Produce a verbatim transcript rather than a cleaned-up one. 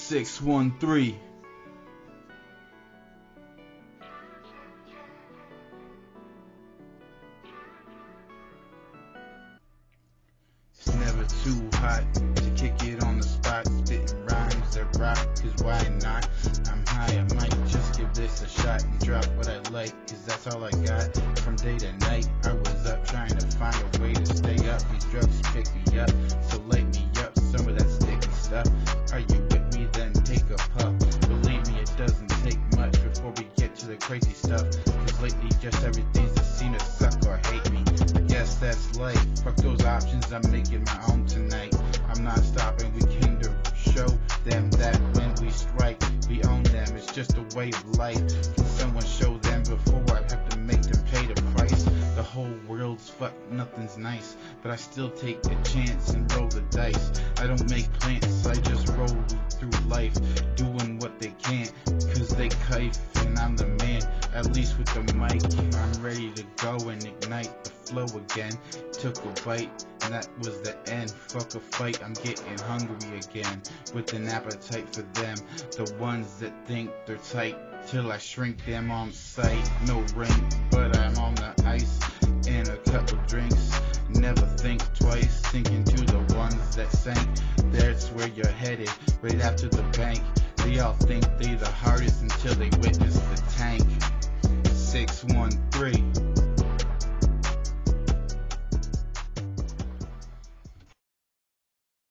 six one three. It's never too hot to kick it on the spot, spitting rhymes that rock, cause why not? I'm high, I might just give this a shot and drop what I like, cause that's all I got. From day to night, I was up trying to find a way to stay up. These drugs pick me up, so light me up, some of that sticky stuff. Are you with me? Then take a puff. Believe me, it doesn't take much before we get to the crazy stuff, cause lately just everything's a scene to suck or hate me. I guess that's life, fuck those options, I'm making my own tonight. I'm not stopping, we came to show them that when we strike, we own them. It's just a way of life. Can someone show them before I have to make them pay the price? The whole world's fucked, nothing's nice, but I still take a chance and roll the dice. I don't make plans, I just roll through life, doing what they can, cause they kite, and I'm the man, at least with the mic. I'm ready to go and ignite the flow again. Took a bite, and that was the end. Fuck a fight, I'm getting hungry again, with an appetite for them, the ones that think they're tight, till I shrink them on sight. No ring, but I'm on the ice, and a couple drinks. Never think twice, sinking to the ones that sank. That's where you're headed, right after the bank. They all think they the hardest until they witness the tank. six one three.